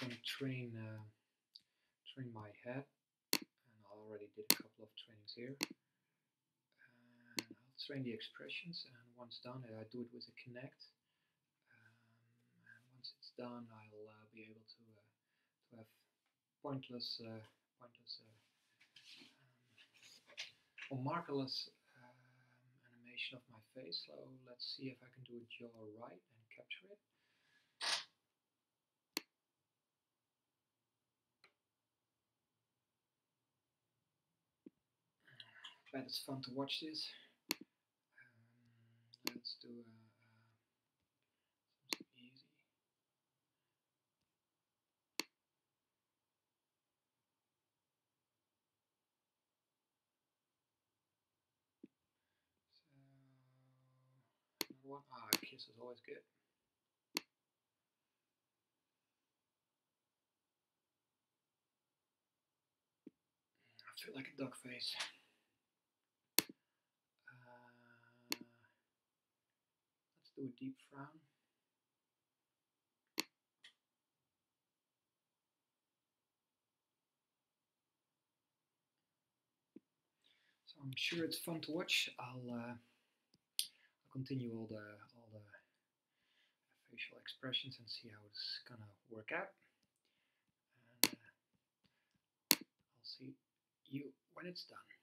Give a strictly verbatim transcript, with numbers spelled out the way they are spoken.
going to train uh, train my head, and I already did a couple of trainings here. And I'll train the expressions, and once done, I do it with a Connect. Um, and once it's done, I'll uh, be able to uh, to have pointless uh, pointless uh, um, or markerless um, animation of my face. So let's see if I can do a jaw right and capture it. Bet it's fun to watch this. Um, let's do uh, uh, something easy. So another one. Ah, kiss is always good. I feel like a duck face. Uh, let's do a deep frown. So I'm sure it's fun to watch. I'll, uh, I'll continue all the all the facial expressions and see how it's gonna work out. And uh, I'll see you when it's done.